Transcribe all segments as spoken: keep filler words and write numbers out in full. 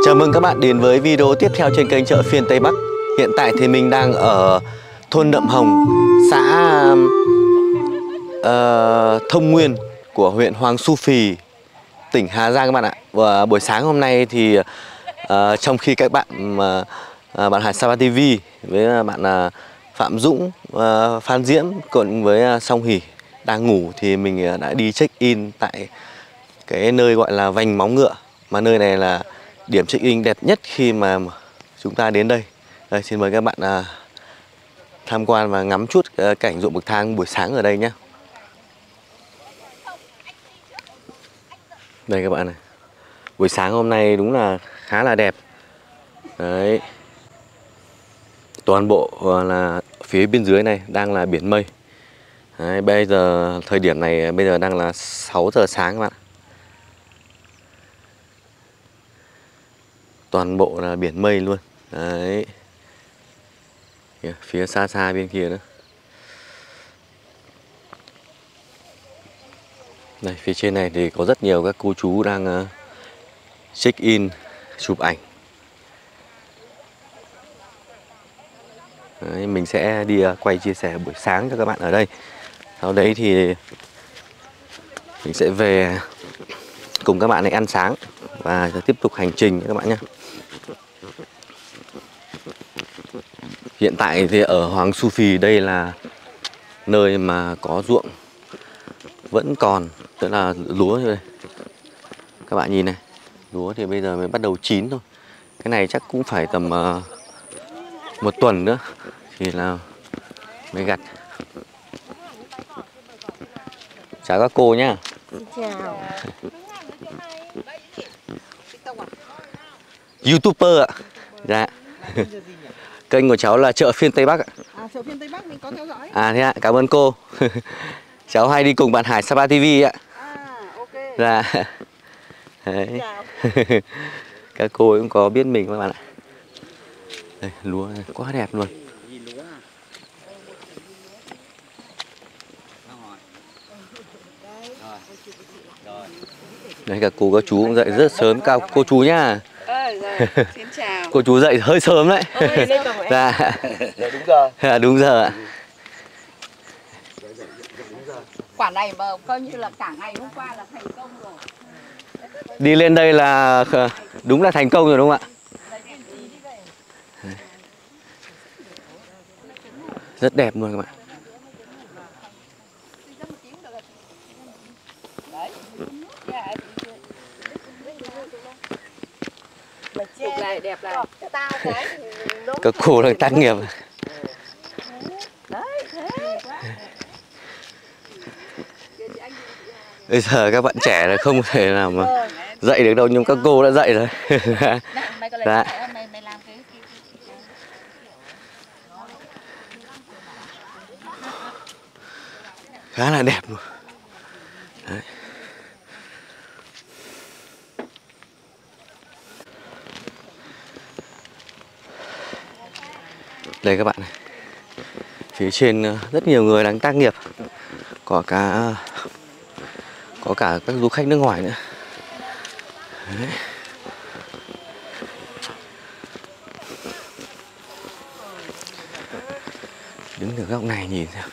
Chào mừng các bạn đến với video tiếp theo trên kênh Chợ Phiên Tây Bắc. Hiện tại thì mình đang ở thôn Nậm Hồng, xã uh, Thông Nguyên của huyện Hoàng Su Phì, tỉnh Hà Giang các bạn ạ. Và buổi sáng hôm nay thì uh, trong khi các bạn uh, bạn Hải Sapa ti vi với bạn uh, Phạm Dũng, uh, Phan Diễm cùng với uh, Song Hỷ đang ngủ thì mình uh, đã đi check in tại cái nơi gọi là Vành Móng Ngựa, mà nơi này là điểm check in đẹp nhất khi mà chúng ta đến đây. Đây, xin mời các bạn uh, tham quan và ngắm chút uh, cảnh ruộng bậc thang buổi sáng ở đây nhé. Đây các bạn này, buổi sáng hôm nay đúng là khá là đẹp. Đấy, toàn bộ là phía bên dưới này đang là biển mây. Đấy, bây giờ thời điểm này bây giờ đang là sáu giờ sáng các bạn. Toàn bộ là biển mây luôn. Đấy, phía xa xa bên kia nữa. Đây, phía trên này thì có rất nhiều các cô chú đang uh, check in, chụp ảnh. Đấy, mình sẽ đi uh, quay chia sẻ buổi sáng cho các bạn ở đây. Sau đấy thì mình sẽ về cùng các bạn này ăn sáng và tiếp tục hành trình các bạn nhé. Hiện tại thì ở Hoàng Su Phì đây là nơi mà có ruộng vẫn còn, tức là lúa đây. Các bạn nhìn này, lúa thì bây giờ mới bắt đầu chín thôi. Cái này chắc cũng phải tầm uh, một tuần nữa thì là mới gặt. Chào các cô nhá. Chào. YouTuber ạ. Dạ. Kênh của cháu là Chợ Phiên Tây Bắc ạ. À, Chợ Phiên Tây Bắc mình có theo dõi. À thế ạ, cảm ơn cô. Cháu hay đi cùng bạn Hải Sapa ti vi ạ. À, ok. Dạ. Đấy. Chào. Các cô cũng có biết mình các bạn ạ. Đây, lúa này, quá đẹp luôn. Đây, các cô các chú cũng dậy rất sớm. Cao cô chú nhá. À, rồi. Xin chào. Cô chú dậy hơi sớm đấy. Ôi, Dạ. Dạ đúng giờ. À, đúng giờ ạ. Quả này mà coi như là cả ngày hôm qua là thành công rồi. Đi lên đây là đúng là thành công rồi đúng không ạ? Rất đẹp luôn các bạn. Chụp này đẹp này. Các cô đang tác nghiệp. Bây giờ các bạn trẻ là không thể nào mà dậy được đâu, nhưng các cô đã dậy rồi. Dạ. Khá là đẹp luôn. Đấy. Đây các bạn này, phía trên rất nhiều người đang tác nghiệp, có cả có cả các du khách nước ngoài nữa. Đấy. Đứng ở góc này nhìn xem,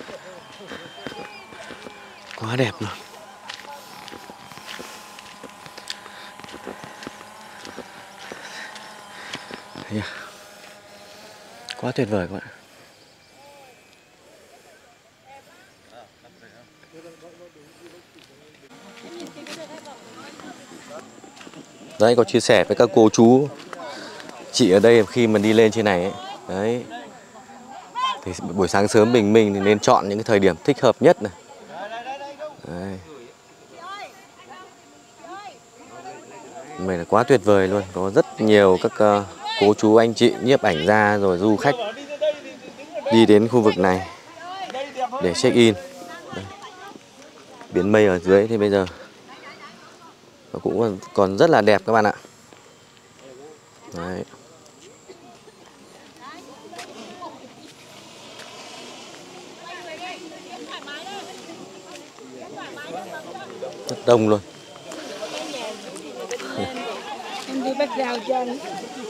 quá đẹp luôn. Thấy chưa? Quá tuyệt vời các bạn. Đấy, có chia sẻ với các cô chú chị ở đây khi mà đi lên trên này ấy. Đấy, thì buổi sáng sớm bình minh thì nên chọn những cái thời điểm thích hợp nhất này. Đấy. Mình là quá tuyệt vời luôn, có rất nhiều các uh, cô chú anh chị nhiếp ảnh gia rồi du khách đi đến khu vực này để check in. Đây. Biển mây ở dưới thì bây giờ nó cũng còn rất là đẹp các bạn ạ. Đấy. Rất đông luôn. dèo chân.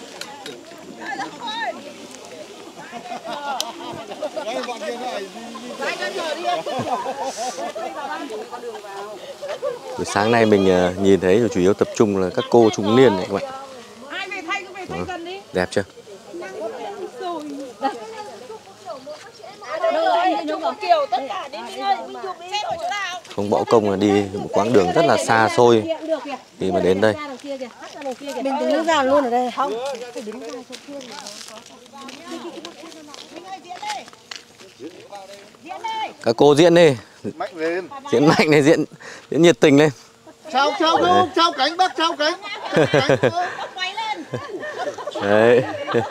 Buổi sáng nay mình nhìn thấy chủ yếu tập trung là các cô trung niên này các bạn. Đó, đẹp chưa? Không bỏ công là đi một quãng đường rất là xa xôi khi mà đến đây. Mình đứng ra luôn ở đây không? Các cô diễn đi, diễn mạnh này, diễn diễn nhiệt tình lên. Trao trao không, trao cánh bác, trao cánh. Đấy.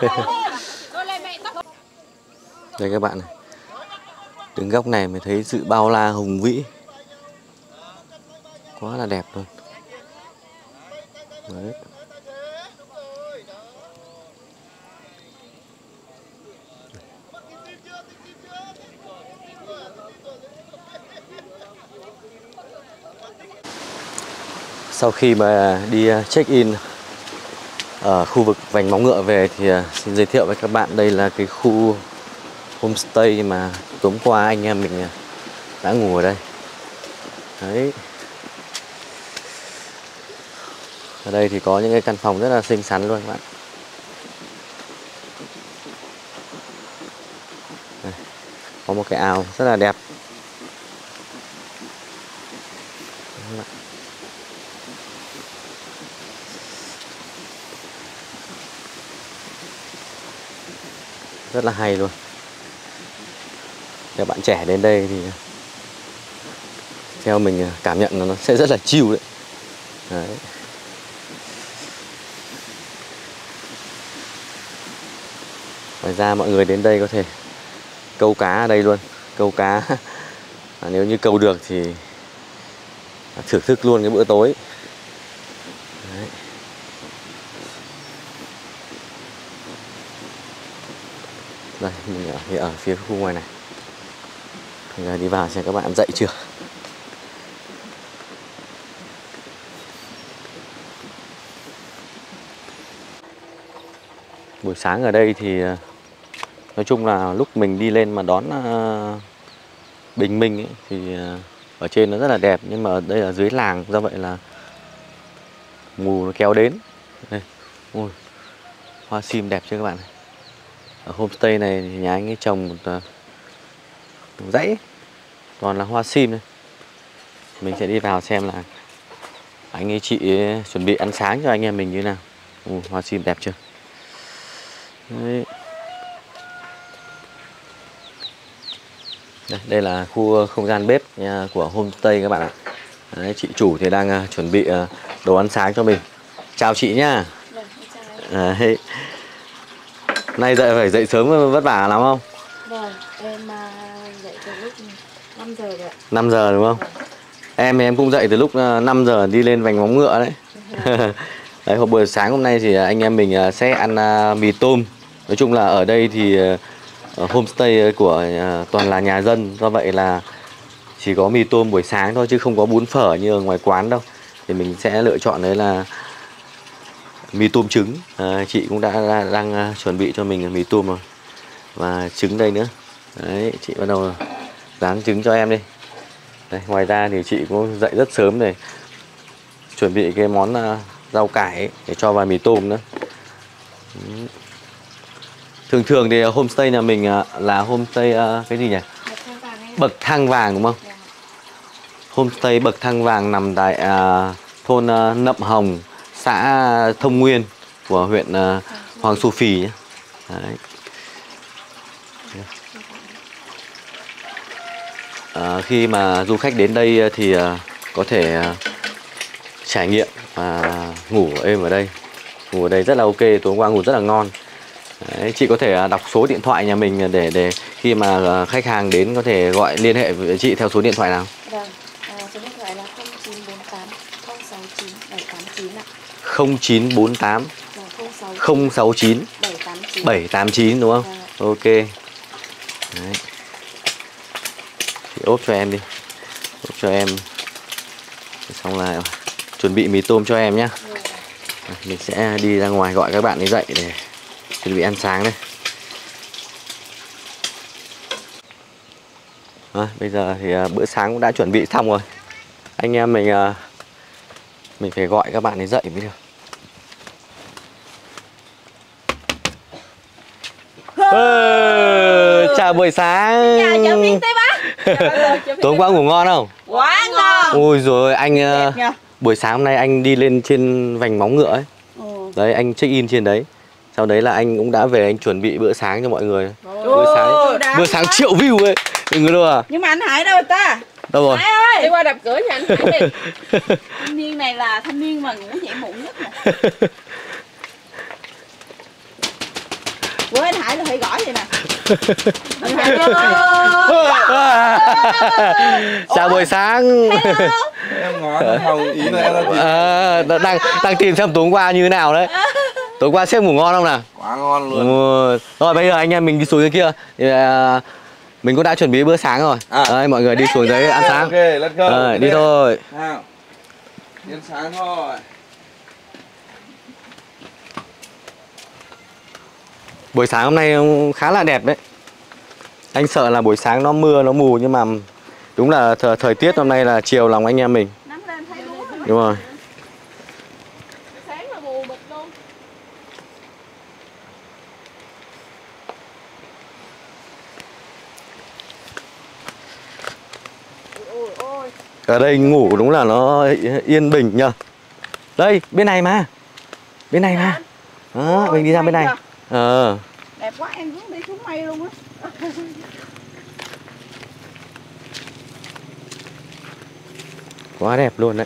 Đây các bạn này, đứng góc này mới thấy sự bao la hùng vĩ, quá là đẹp luôn. Đấy. Sau khi mà đi check in ở khu vực Vành Móng Ngựa về thì xin giới thiệu với các bạn, đây là cái khu homestay mà tối qua anh em mình đã ngủ ở đây. Đấy. Ở đây thì có những cái căn phòng rất là xinh xắn luôn các bạn. Đây. Có một cái ao rất là đẹp. Rất là hay luôn. Các bạn trẻ đến đây thì theo mình cảm nhận nó sẽ rất là chill đấy. Đấy. Ngoài ra mọi người đến đây có thể câu cá ở đây luôn. Câu cá à, nếu như câu được thì thưởng thức luôn cái bữa tối. Đấy. Đây, mình ở, ở phía khu ngoài này. Mình đi vào xem các bạn dậy chưa. Buổi sáng ở đây thì nói chung là lúc mình đi lên mà đón uh, bình minh ấy, thì uh, ở trên nó rất là đẹp, nhưng mà ở đây là dưới làng, do vậy là mù nó kéo đến. Đây. Ui, hoa sim đẹp chưa các bạn. Ở homestay này thì nhà anh ấy trồng một, uh, một dãy ấy, toàn là hoa sim này. Mình sẽ đi vào xem là anh ấy chị ấy chuẩn bị ăn sáng cho anh em mình như thế nào. Ui, hoa sim đẹp chưa. Đấy. Đây, đây là khu không gian bếp nhà của homestay các bạn ạ. Đấy, chị chủ thì đang uh, chuẩn bị uh, đồ ăn sáng cho mình. Chào chị nhá. Đấy. Nay dậy phải dậy sớm vất vả lắm không? Vâng, em uh, dậy từ lúc năm giờ rồi ạ. năm giờ đúng không? Vâng. Em em cũng dậy từ lúc năm giờ đi lên Vành Móng Ngựa đấy. Đấy, hôm buổi sáng hôm nay thì anh em mình sẽ ăn uh, mì tôm. Nói chung là ở đây thì uh, homestay của uh, toàn là nhà dân, do vậy là chỉ có mì tôm buổi sáng thôi chứ không có bún phở như ở ngoài quán đâu. Thì mình sẽ lựa chọn đấy là mì tôm trứng. À, chị cũng đã, đã đang uh, chuẩn bị cho mình mì tôm rồi. Và trứng đây nữa. Đấy, chị bắt đầu rán trứng cho em đi. Đây, ngoài ra thì chị cũng dậy rất sớm để chuẩn bị cái món uh, rau cải ấy, để cho vào mì tôm nữa. Thường thường thì homestay nhà mình uh, là homestay uh, cái gì nhỉ? Bậc Thang Vàng đúng không? Homestay Bậc Thang Vàng nằm tại uh, thôn uh, Nậm Hồng, xã Thông Nguyên của huyện uh, Hoàng Su Phì nhé. Đấy. À, khi mà du khách đến đây thì uh, có thể uh, trải nghiệm và uh, ngủ êm ở đây. Ngủ ở đây rất là ok, tối qua ngủ rất là ngon. Đấy, chị có thể uh, đọc số điện thoại nhà mình để để khi mà uh, khách hàng đến có thể gọi liên hệ với chị theo số điện thoại nào? Vâng, à, số điện thoại là không chín bốn tám không sáu chín bảy tám chín ạ. không chín bốn tám không sáu chín bảy tám chín đúng không? Vâng. Ok. Đấy. Chị ốp cho em đi. Ốp cho em. Xong là chuẩn bị mì tôm cho em nhé. Mình sẽ đi ra ngoài gọi các bạn ấy dậy để chuẩn bị ăn sáng đây. À, bây giờ thì bữa sáng cũng đã chuẩn bị xong rồi. Anh em mình mình phải gọi các bạn ấy dậy mới được. Ừ, chào buổi sáng. Chào chào Miên Tây Bắc. Tối qua ngủ ngon không? Quá ngon. Ôi rồi anh buổi sáng hôm nay anh đi lên trên vành móng ngựa ấy. Ừ. Đấy anh check in trên đấy. Sau đấy là anh cũng đã về anh chuẩn bị bữa sáng cho mọi người. Ôi, bữa sáng bữa sáng triệu view ấy. Đừng có đâu à. Nhưng mà anh Hải đâu ta? Đâu rồi? Hải ơi, đi qua đập cửa nhà anh Hải đi. Thanh niên này là thanh niên mà ngủ dậy muộn nhất nè. Bữa anh Hải là phải gõ vậy nè. Anh Hải ơi. Chào buổi sáng. Em ngó không ý là em à, đang đang tìm xem tối qua như thế nào đấy. Tối qua sếp ngủ ngon không nào? quá ngon luôn. Ừ. Rồi bây giờ anh em mình đi xuống dưới kia. Thì, uh, mình cũng đã chuẩn bị bữa sáng rồi. À. Đấy, mọi người đi xuống đấy ăn sáng. Ok, let's go. Rồi, đi thôi. Nào. Đi ăn sáng thôi. Buổi sáng hôm nay khá là đẹp đấy. Anh sợ là buổi sáng nó mưa nó mù nhưng mà đúng là thời, thời tiết hôm nay là chiều lòng anh em mình. Đúng rồi. Sáng là mù mịt luôn. Ở đây ngủ đúng là nó yên bình nhờ. Đây, bên này mà. Bên này mà. Đó, mình đi ra bên này. Ờ. Đẹp quá, em muốn đi xuống mây luôn á. Quá đẹp luôn đấy.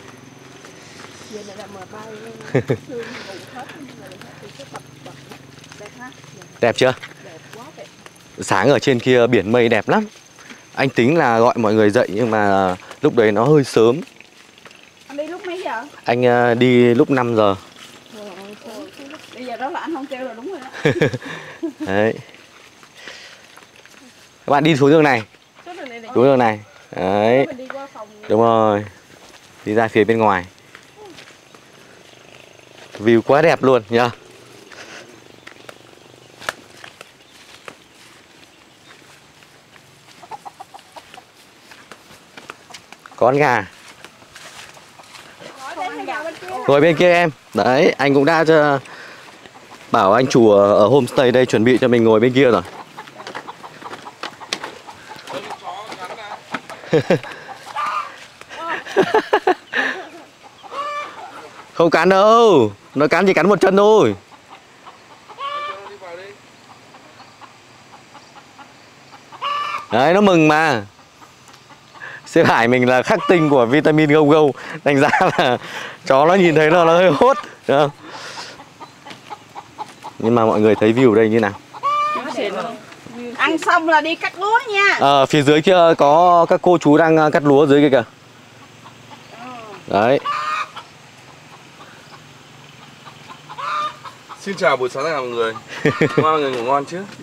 Đẹp chưa? Sáng ở trên kia biển mây đẹp lắm. Anh tính là gọi mọi người dậy nhưng mà lúc đấy nó hơi sớm. Anh đi lúc mấy giờ? Anh đi lúc năm giờ. Bây giờ đó là anh không kêu là đúng rồi đó. Đấy. Các bạn đi xuống đường này. Xuống đường này. Đấy. Đúng rồi. Đi ra phía bên ngoài. View quá đẹp luôn nhá. Con gà. Ngồi bên kia em. Đấy, anh cũng đã cho bảo anh chủ ở homestay đây chuẩn bị cho mình ngồi bên kia rồi. Không cắn đâu. Nó cắn chỉ cắn một chân thôi. Đấy, nó mừng mà. Sếp Hải mình là khắc tinh của vitamin gâu gâu. Thành ra là chó nó nhìn thấy nó nó hơi hốt. Được không? Nhưng mà mọi người thấy view ở đây như nào? Ăn xong là đi cắt lúa nha. Ờ, phía dưới kia có các cô chú đang cắt lúa dưới kia kìa. Đấy. Xin chào buổi sáng tất cả mọi người. Mọi người ngủ ngon chứ?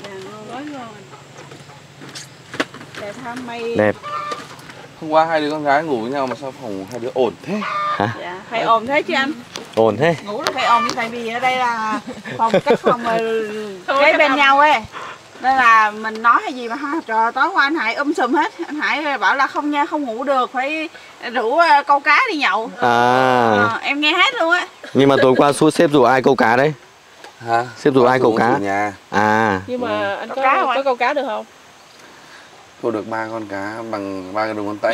Đẹp tham mây. Đẹp. Hôm qua hai đứa con gái ngủ với nhau mà sao phòng hai đứa ổn thế? Hả? Dạ, phải ồn thế chứ anh. Ổn thế. Ngủ là phải ồn như tại vì ở đây là phòng các phòng kế bên nhau ấy. Nên là mình nói hay gì mà ha, trời tối qua anh Hải um sùm hết. Anh Hải bảo là không nha, không ngủ được, phải rủ câu cá đi nhậu. À. À, em nghe hết luôn á. Nhưng mà tối qua suốt sếp rủ ai câu cá đấy? Hả? Sếp rủ ai câu cá? Nhà. À. Nhưng mà anh có, câu cá có câu cá được không? Câu được ba con cá bằng ba cái đầu ngón tay.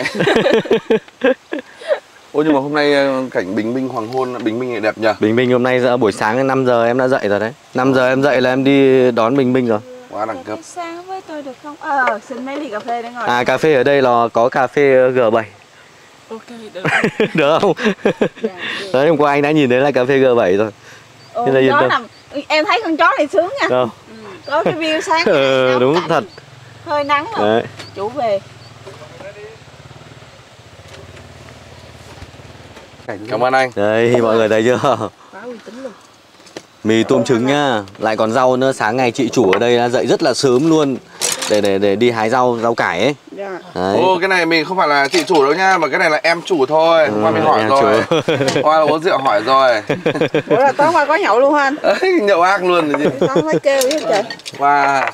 Ôi nhưng mà hôm nay cảnh bình minh hoàng hôn, bình minh này đẹp nhỉ? Bình minh hôm nay giờ buổi sáng năm giờ em đã dậy rồi đấy. năm giờ em dậy là em đi đón bình minh rồi. Quá đẳng cấp. Sáng với tôi được không? Ờ, xin mấy ly cà phê để ngồi. À, cà phê ở đây là có cà phê G bảy. Ok, được. Được không? Đấy, hôm qua anh đã nhìn thấy là cà phê G bảy rồi. Ừ, là yên tâm. nằm, em thấy con chó này sướng nha. Không? Ừ, có cái view sáng. Ừ, đúng cảnh, thật. Hơi nắng rồi. Đấy. Chủ về. Cảm ơn anh. Đây, mọi người thấy chưa? Quá uy tín luôn. Mì tôm trứng nhá. Lại còn rau nữa. Sáng ngày chị chủ ở đây đã dậy rất là sớm luôn. để để để đi hái rau rau cải ấy. Dạ. Đấy. Ô, cái này mình không phải là chị chủ đâu nha, mà cái này là em chủ thôi. Hôm qua mình hỏi em rồi. chủ. Qua là uống rượu hỏi rồi. Bữa là tối qua có nhậu luôn hả anh? Ấy, nhậu ác luôn rồi chứ. Tối mới kêu chứ trời. Qua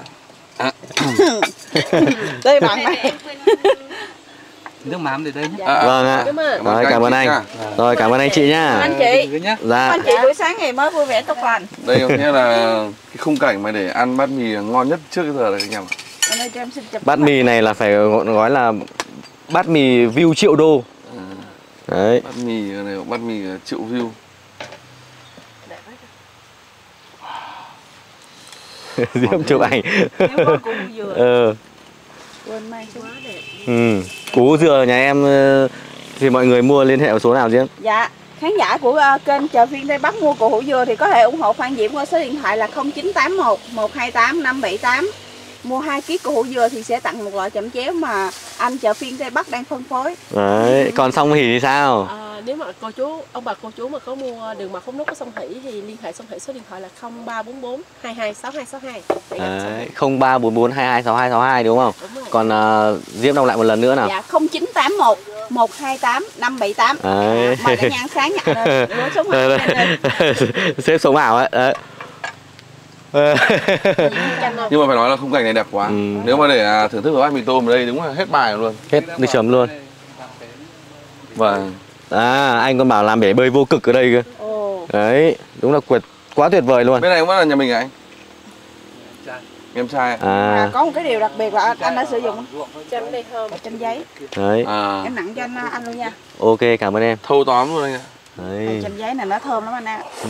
Đây bạn này. Nước mắm để đây nhé. à, Vâng ạ. Cảm ơn. Rồi, các cảm ơn chị anh. nha. Rồi, cảm ơn anh chị nhá. Anh chị. nhá. Dạ. Anh chị buổi sáng ngày mới vui vẻ tốt lành. Đây có nghĩa là cái khung cảnh mà để ăn bát mì ngon nhất trước giờ là anh em ạ. Anh ơi cho em xin chụp. Bát mì này là phải gói là bát mì view triệu đô. Đấy. Bát mì này bát mì triệu view. Diễm chụp ảnh. Nếu có củ dừa. Ờ. Quên mang quá đẹp. Ừ. Củ dừa nhà em ờ, thì mọi người mua liên hệ ở số nào Diễm? Dạ, khán giả của uh, kênh Chợ Phiên Tây Bắc mua củ hủ dừa thì có thể ủng hộ Phan Diễm qua số điện thoại là không chín tám một một hai tám năm bảy tám. Mua hai ký củ hủ dừa thì sẽ tặng một loại chẩm chéo mà anh Chợ Phiên Tây Bắc đang phân phối. Đấy, còn Song Hỷ thì sao? À, nếu mà cô chú, ông bà cô chú mà có mua đường mật không nút của Song Hỷ thì liên hệ Song Hỷ số điện thoại là không ba bốn bốn hai hai sáu hai sáu hai. Đấy, không ba bốn bốn hai hai sáu hai sáu hai đúng không? Đúng rồi. Còn uh, Diễm đọc lại một lần nữa nào. Dạ, không chín tám một một hai tám năm bảy tám. Đấy. Mời cả nhà ăn sáng nhận lên. Đứa sống ảo lên lên. Xếp sống ảo ấy. Đấy. Nhưng mà phải nói là khung cảnh này đẹp quá. Ừ. Nếu mà để à, thưởng thức với bát mì tôm ở đây đúng là hết bài luôn. Hết đi chấm luôn. Vâng. À, anh còn bảo làm bể bơi vô cực ở đây cơ. Ồ. Đấy, đúng là quyệt quá tuyệt vời luôn. Bên này cũng là nhà mình à anh? Em trai. À, À, có một cái điều đặc biệt là anh đã sử dụng Chanh đây thơm. ở trên giấy. đấy. À, Em nặng cho anh anh luôn nha. Ok, cảm ơn em. thâu tóm luôn anh ạ. Đấy. Trên giấy này nó thơm lắm anh ạ. Ừ.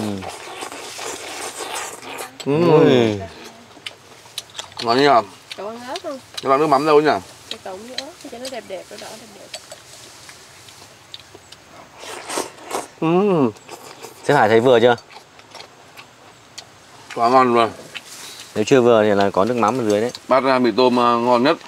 Ừ. Ui. Nói như là Cậu ăn ớt không? cái loại nước mắm đâu nhỉ? Cái cậu với ớt cho nó đẹp đẹp, đỏ đỏ đẹp đẹp. Ừ. Sếp Hải thấy vừa chưa? Quá ngon luôn. Nếu chưa vừa thì là có nước mắm ở dưới đấy. Bát à, mì tôm à, ngon nhất.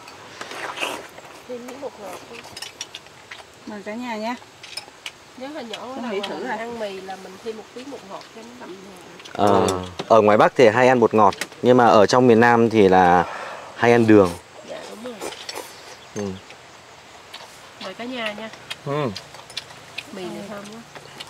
Thêm miếng bột ngọt thôi. Mời cả nhà nha. Nếu là nhỏ Con nào nghĩ mà thử mình rồi. ăn mì là mình thêm một miếng bột ngọt cho nó đậm nhạt. Ờ, ở ngoài Bắc thì hay ăn bột ngọt, nhưng mà ở trong miền Nam thì là hay ăn đường. Dạ đúng rồi. Ừ. Mời cả nhà nha. Ừ. Mì này thơm quá.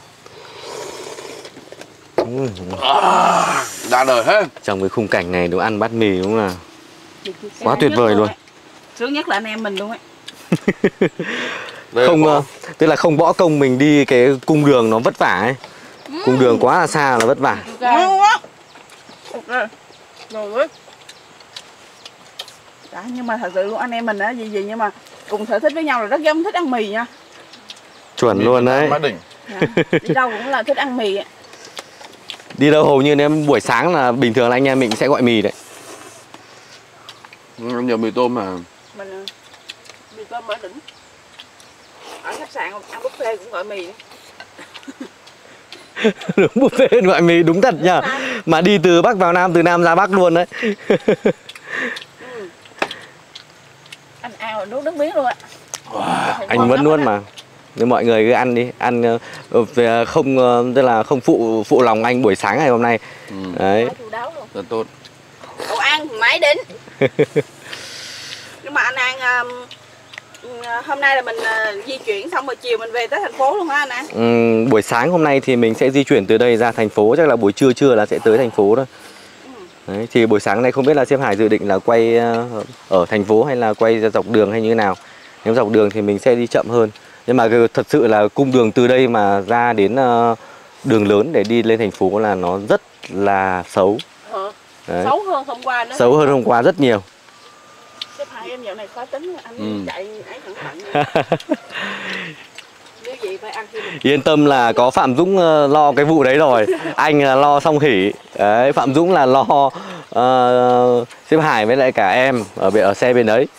Ừ. Đã đời hết. Trong cái khung cảnh này đúng ăn bát mì đúng là Cái quá hay tuyệt nhất vời luôn. ấy. Sướng nhất là anh em mình luôn ấy. Đây Không, có- ờ, tức là không bỏ công mình đi cái cung đường nó vất vả ấy. Cung đường quá là xa là vất vả. Ngon quá. Ok. Ngon quá. Đã, nhưng mà thật sự luôn anh em mình á gì gì nhưng mà cùng sở thích với nhau là rất giống thích ăn mì nha. Chuẩn luôn đấy. Bát đỉnh. Dạ. Đi đâu cũng là thích ăn mì ấy. Đi đâu hầu như nếu buổi sáng là bình thường là anh em mình sẽ gọi mì đấy. Ừ, nhiều mì tôm mà. Mình ờ, mì tôm ở đỉnh. Ở khách sạn ăn buffet cũng gọi mì nữa. Đúng buffet gọi mì đúng thật nhờ. Mà đi từ Bắc vào Nam, từ Nam ra Bắc luôn đấy. Anh ao nuốt nước miếng luôn ạ. Anh vẫn nuốt mà. Nhưng mọi người cứ ăn đi, ăn ờ, về không ờ, tức là không phụ phụ lòng anh buổi sáng ngày hôm nay. Ừ. Đấy. Quá chu đáo luôn. Rất tốt. Đồ ăn mãi đỉnh. Nhưng mà anh An um, hôm nay là mình uh, di chuyển xong rồi chiều mình về tới thành phố luôn hả anh An? Ừm, buổi sáng hôm nay thì mình sẽ di chuyển từ đây ra thành phố, chắc là buổi trưa trưa là sẽ tới thành phố thôi. Đấy, thì buổi sáng nay không biết là sếp Hải dự định là quay ờ, ở thành phố hay là quay ra dọc đường hay như thế nào. Nếu dọc đường thì mình sẽ đi chậm hơn. Nhưng mà thật sự là cung đường từ đây mà ra đến ờ, đường lớn để đi lên thành phố là nó rất là xấu. Hả? Đấy. Xấu hơn hôm qua nữa. Xấu hơn hôm qua rất nhiều. Sếp Hải em dạo này khó tính anh Ừ. chạy ấy cẩn thận. Nếu gì phải ăn khi mình Yên tâm là có Phạm Dũng ờ, lo cái vụ đấy rồi. Anh là lo Song Hỷ. Đấy, Phạm Dũng là lo uh, sếp Hải với lại cả em ở bên ở xe bên đấy.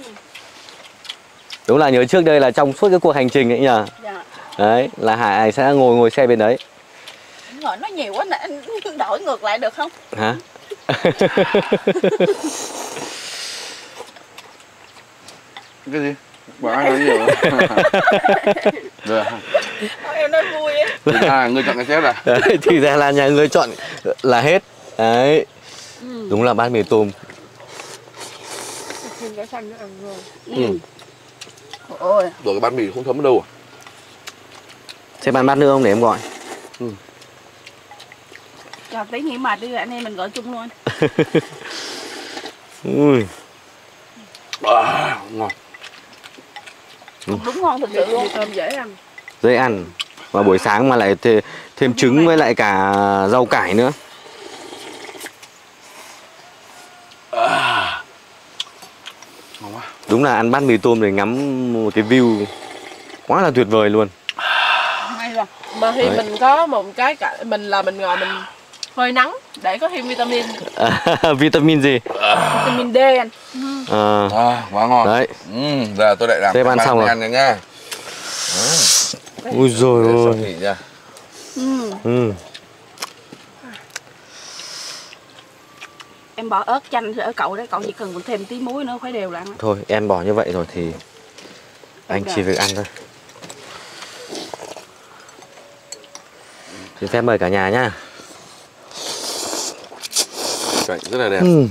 Đúng là nhớ trước đây là trong suốt cái cuộc hành trình ấy nhờ. dạ. Đấy, là Hải sẽ ngồi ngồi xe bên đấy. Ngồi nó nhiều quá nè, anh đổi ngược lại được không? Hả? Cái gì? Bảo ai nói nhiều. Được. Thôi em nói vui ấy. À, người chọn cái chép à? Đấy, thì ra là nhà người chọn là hết. Đấy. Đúng là bát mì tôm cái xanh nó ăn ngon. Ừ. Ôi. Rồi cái bát mì không thấm ở đâu à? Sẽ bàn bát nữa không để em gọi? Ừ. Cho tí nghỉ mệt đi anh em mình gọi chung luôn. Ui. À, ngon. Đúng ngon thực sự luôn. Thơm dễ ăn. Dễ ăn. Và buổi sáng mà lại thêm, thêm trứng với lại cả rau cải nữa. À. Ngon quá. Đúng là ăn bát mì tôm để ngắm một cái view quá là tuyệt vời luôn. May rồi. Mà khi Đấy. mình có một cái cả mình là mình ngồi mình phơi nắng để có thêm vitamin. À, vitamin gì? Vitamin D anh. À, À, quá ngon. đấy. Ừ, giờ tôi lại làm Thế ăn xong rồi. ăn này nha. Ui rồi Để ôi. sốt thịt nha. Ừ. Ừ. Em bỏ ớt chanh thì ở cậu đấy, cậu chỉ cần thêm tí muối nữa khuấy đều lại. Thôi em bỏ như vậy rồi thì anh chỉ việc ăn thôi. Xin phép mời cả nhà nhá. Cảnh rất là đẹp. Ừ.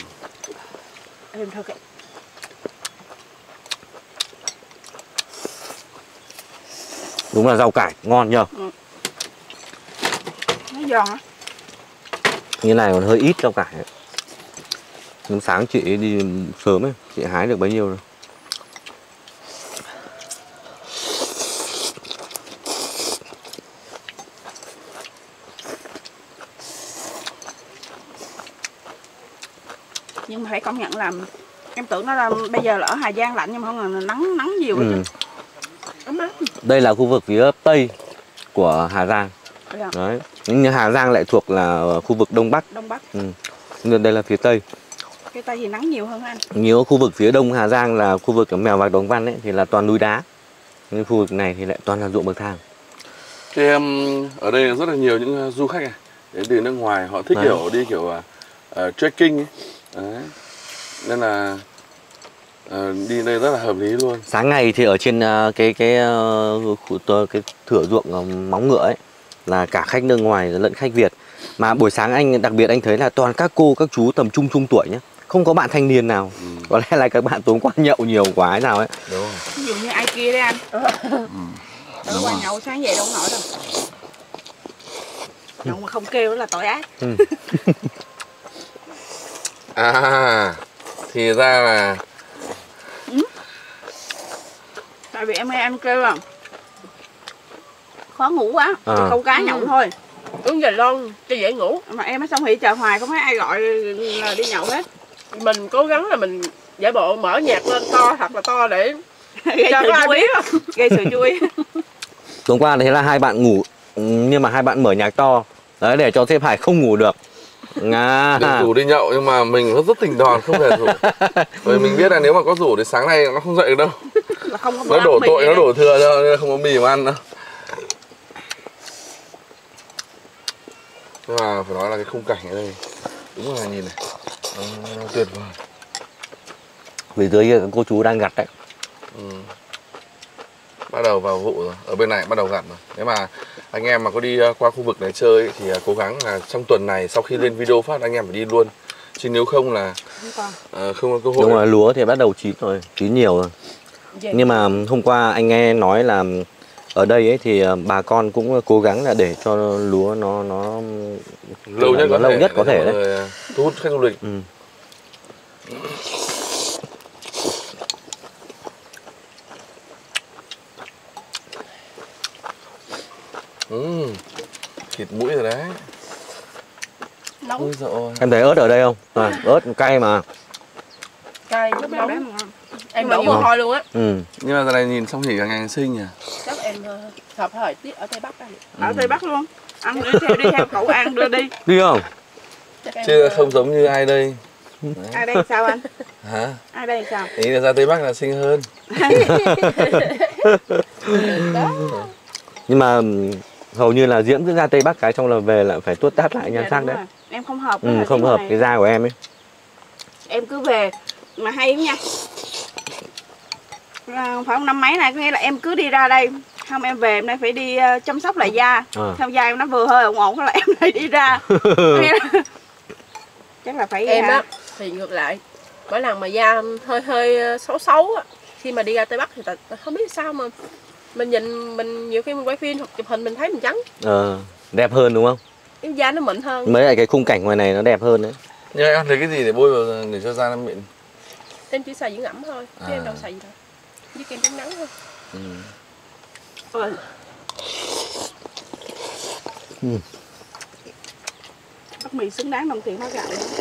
Em thôi kệ. Đúng là rau cải ngon nhờ. Nó giòn á. Như này còn hơi ít rau cải ấy. Nhưng sáng chị ấy đi sớm ấy, chị hái được bấy nhiêu rồi. Nhưng mà phải công nhận là em tưởng nó là bây giờ là ở Hà Giang lạnh nhưng mà không ngờ là nắng nắng nhiều quá Ừ. chứ. Ấm áp. Đây là khu vực phía tây của Hà Giang. Đấy. Đấy. Nhưng Hà Giang lại thuộc là khu vực Đông Bắc. Đông Bắc. Ừ. Nhưng đây là phía tây. Cái Tây thì nắng nhiều hơn anh. Nhiều khu vực phía đông Hà Giang là khu vực ở Mèo Vạc Đồng Văn ấy thì là toàn núi đá. Nhưng khu vực này thì lại toàn là ruộng bậc thang. Thì em ở đây rất là nhiều những uh, du khách này đến từ nước ngoài, họ thích Đấy. kiểu đi kiểu uh, uh, trekking ấy. Đấy. Nên là uh, đi đây rất là hợp lý luôn. Sáng ngày thì ở trên uh, cái cái uh, khu, uh, cái thửa ruộng uh, móng ngựa ấy là cả khách nước ngoài lẫn khách Việt. Mà buổi sáng anh đặc biệt anh thấy là toàn các cô các chú tầm trung trung tuổi nhé, không có bạn thanh niên nào. Ừ. Có lẽ là các bạn tối qua nhậu nhiều quá hay nào ấy. Đúng rồi. Ví dụ như ai kia đấy anh. Ừ. Tối qua nhậu sáng dậy đâu có nổi đâu. Nhậu mà không kêu đó là tội ác. Ừ. À, thì ra là Tại vì em nghe anh kêu là khó ngủ quá, À. chỉ câu cá nhậu Ừ. thôi. Uống vài lon cho dễ ngủ. Mà em ở sông Hỷ chờ hoài không thấy ai gọi là đi nhậu hết. Mình cố gắng là mình giả bộ mở nhạc lên to thật là to để Gây cho sự có ai chú ý. biết. Gây sự chú ý. Tối qua thế là hai bạn ngủ nhưng mà hai bạn mở nhạc to đấy để cho Thế Hải không ngủ được. À. được rủ đi nhậu nhưng mà mình rất, rất tình đòn không hề rủ. Bởi mình biết là nếu mà có rủ thì sáng nay nó không dậy được đâu. Là không có Nó đổ tội, nó đổ thừa đâu nên là không có mì mà ăn đâu. Nhưng mà phải nói là cái khung cảnh ở đây đúng là nhìn này nó, nó tuyệt vời. Vì dưới kia các cô chú đang gặt đấy. Ừ. Bắt đầu vào vụ rồi, ở bên này bắt đầu gặt rồi. Nếu mà anh em mà có đi qua khu vực này chơi ấy, thì cố gắng là trong tuần này sau khi lên video phát anh em phải đi luôn. Chứ nếu không là uh, không có cơ hội. Đúng rồi, lúa thì bắt đầu chín rồi, chín nhiều rồi. Dạ. Nhưng mà hôm qua anh nghe nói là ở đây ấy thì bà con cũng cố gắng là để cho lúa nó nó lâu nhất nó có lâu thể, nhất có để thể cho đấy. mọi người thu hút khách du lịch. Ừ. Ừ. Thịt mũi rồi đấy. Nóng Ôi dồi ôi. Em thấy ớt ở đây không? À, ớt cay mà. cay Lúc nóng. em Em đổ mồ hôi luôn á. Ừ. Nhưng mà giờ này nhìn xong thì càng ngày xinh nhỉ. Chắc em ờ, hợp thời tiết ở Tây Bắc đây. ở Tây Bắc luôn. Anh đi theo đi theo cậu An đưa đi. Đi không? Chắc em, Chứ ờ, không giống như ai đây. Ai đây sao anh? Hả? Ai đây sao? Ý là ra Tây Bắc là xinh hơn. đó. Nhưng mà ừm, hầu như là Diễm cứ ra Tây Bắc cái xong là về lại phải tuốt tát lại nhan Dạ, sắc đúng đấy. rồi. Em không hợp Ừ, với không cái hợp này. cái da của em ấy. Em cứ về mà hay lắm nha. Là khoảng năm mấy này có nghĩa là em cứ đi ra đây, không em về em đây phải đi uh, chăm sóc lại da. À. Xong da em nó vừa hơi ổn ổn là em lại đi ra. Nghĩa là- chắc là phải Em à, á thì ngược lại. Mỗi lần mà da hơi hơi xấu xấu á, khi mà đi ra Tây Bắc thì ta, ta không biết sao mà mình nhìn mình nhiều khi mình quay phim hoặc chụp hình mình thấy mình trắng. Ờ, đẹp hơn đúng không? Cái da nó mịn hơn. Mấy lại cái khung cảnh ngoài này nó đẹp hơn đấy. Nhưng em lấy cái gì để bôi vào để cho da nó mịn? Em chỉ xài dưỡng ẩm thôi, chứ À. em đâu xài gì đâu. Với kem chống nắng thôi. Ừ. Ôi. Ừ. Bát mì xứng đáng đồng tiền hóa gạo luôn.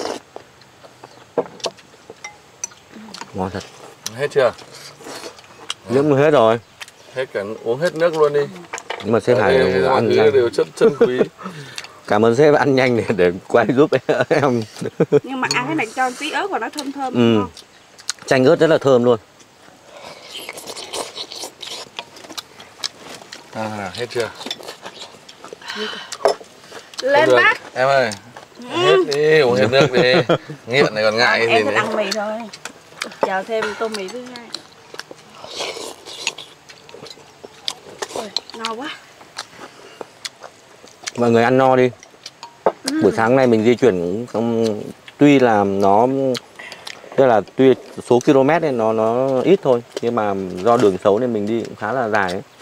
Ngon thật. Hết chưa? Nước hết rồi. Hết cả uống hết nước luôn đi. Nhưng mà sếp Ở Hải đây mọi ăn thứ nhanh. đều chất chân quý. Cảm ơn sếp ăn nhanh để, để quay giúp em. Nhưng mà ăn cái này cho tí ớt vào nó thơm thơm. Ừ. Ngon. Chanh ớt rất là thơm luôn. À, hết chưa? Lên Không được. bác. Em ơi, hết đi, uống hết nước đi. Nghiện này còn ngại cái gì Em thích nữa. ăn mì thôi. Chờ thêm tô mì thứ hai. Ôi, ngon quá. Mọi người ăn no đi. Buổi sáng nay mình di chuyển cũng không, tuy là nó tức là tuy số km ấy nó nó ít thôi, nhưng mà do đường xấu nên mình đi cũng khá là dài ấy.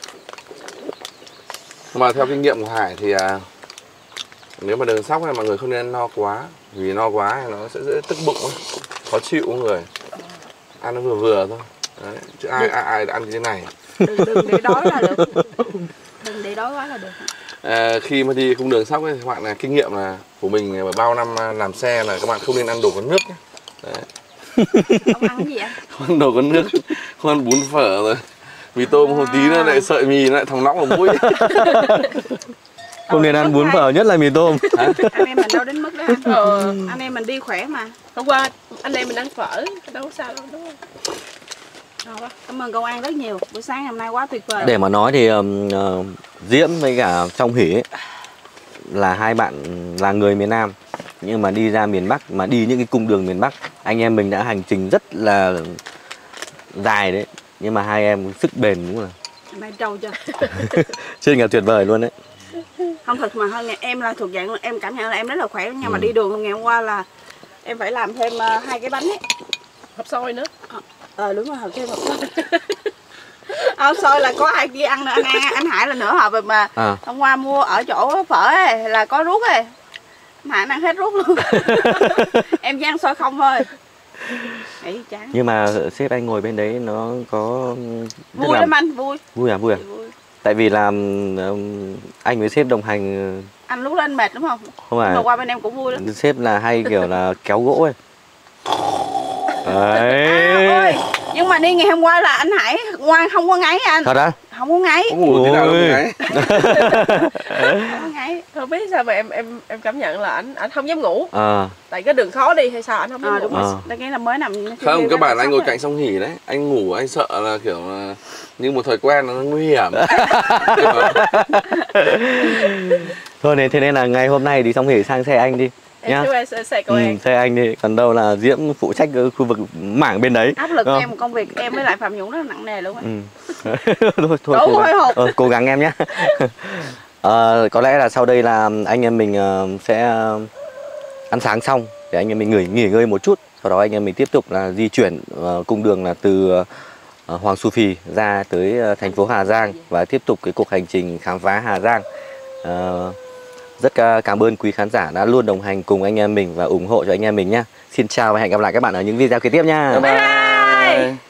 Mà theo kinh nghiệm của Hải thì à, nếu mà đường sóc này mọi người không nên ăn no quá. Vì no quá thì nó sẽ dễ tức bụng ấy. Khó chịu người. Ăn nó vừa vừa thôi. Đấy. Chứ ai, ai, ai ăn cái này. Đừng, đừng để đói là được. Đừng để đói quá là được. À, khi mà đi cung đường sóc ấy, các bạn là kinh nghiệm là của mình bao năm làm xe là các bạn không nên ăn đồ có nước nhé. Đấy. Ông ăn cái gì ạ? Không ăn đồ có nước, không ăn bún phở rồi. Mì tôm một tí nữa lại sợi mì nó lại thòng nóng ở mũi. Không nên ăn bún phở, nhất là mì tôm. Hả? Anh em mình đâu đến mức đó anh. Ờ. Anh em mình đi khỏe mà. Hôm qua anh em mình ăn phở, đâu có sao đâu đúng không? Ngon quá. Cảm ơn công an rất nhiều. Buổi sáng hôm nay quá tuyệt vời. Để mà nói thì um, uh, Diễm với cả Trong Hỷ ấy, là hai bạn là người miền Nam, nhưng mà đi ra miền Bắc, mà đi những cái cung đường miền Bắc, anh em mình đã hành trình rất là dài đấy, nhưng mà hai em sức bền đúng là Hôm nay trâu chưa? trên cả tuyệt vời luôn đấy. Không, thật mà hơn em là thuộc dạng em cảm nhận là em rất là khỏe, nhưng Ừ. mà đi đường ngày hôm qua là em phải làm thêm uh, hai cái bánh ấy. Hộp xôi nữa. Ờ đúng rồi, hợp thêm hộp xôi. Hộp xôi là có ai đi ăn nữa, anh, anh, anh Hải là nửa hộp rồi mà. À. Hôm qua mua ở chỗ phở ấy, là có ruốc ấy. Anh Hải ăn hết ruốc luôn. Em chỉ ăn xôi không thôi. Nghĩ chán. Nhưng mà sếp anh ngồi bên đấy nó có tức Vui là lắm anh, vui. vui à, vui à? Vui. Tại vì là um, anh với sếp đồng hành, Anh lúc lên mệt đúng không? không Mà phải qua bên em cũng vui lắm. sếp là hay kiểu là kéo gỗ ấy. Đấy. À, ơi, nhưng mà đi ngày hôm qua là anh Hải ngoan không có ngáy anh. Thật á? Không có ngáy. Có ngủ thế nào đâu Ôi. đấy. Không có ngáy. Không biết sao mà em em em cảm nhận là anh anh không dám ngủ. À, Tại cái đường khó đi hay sao anh không dám À, ngủ. đúng rồi, Ờ. đó cái là mới nằm. Không, các bạn anh ngồi cạnh Song Hỷ đấy. Anh ngủ anh sợ là kiểu là như một thói quen nó nguy hiểm. thôi nên thế nên là ngày hôm nay thì Song Hỷ sang xe anh đi Em nhá. chú em sẽ xe của Ừ, em. xe anh đi, còn đâu là Diễm phụ trách cái khu vực mảng bên đấy. Áp lực Đúng của không? em một công việc em với lại Phạm Dũng rất là nặng nề luôn ấy. Ừ. thôi thôi Đủ cố hồi gắng. hộp. Ờ, cố gắng em nhé. Ờ, có lẽ là sau đây là anh em mình ờ, sẽ ờ, ăn sáng xong để anh em mình nghỉ nghỉ ngơi một chút, sau đó anh em mình tiếp tục là di chuyển ờ, cung đường là từ ờ, Hoàng Su Phì ra tới ờ, thành phố Hà Giang và tiếp tục cái cuộc hành trình khám phá Hà Giang. Ờ, rất ca- cảm ơn quý khán giả đã luôn đồng hành cùng anh em mình và ủng hộ cho anh em mình nhé. Xin chào và hẹn gặp lại các bạn ở những video kế tiếp nha. Bye bye.